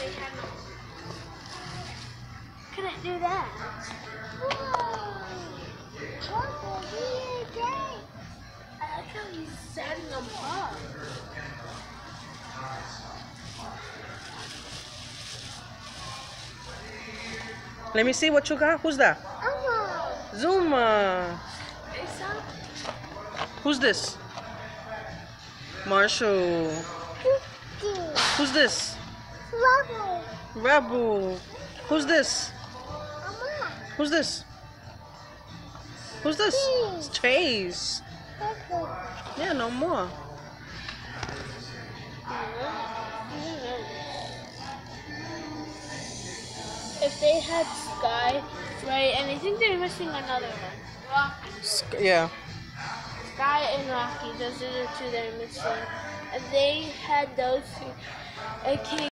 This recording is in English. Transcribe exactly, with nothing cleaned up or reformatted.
they had no. Couldn't do that. I like how he's setting them up. Let me see what you got. Who's that? Zuma. Who's this? Marshall. Who's this? Rebel. Rebel. Who's this? Who's this? Who's this? It's Chase. Yeah, no more. If they had Sky, right, and I think they're missing another one. Rocky. Yeah. Sky and Rocky, those are the two that are missing. If they had those two, it can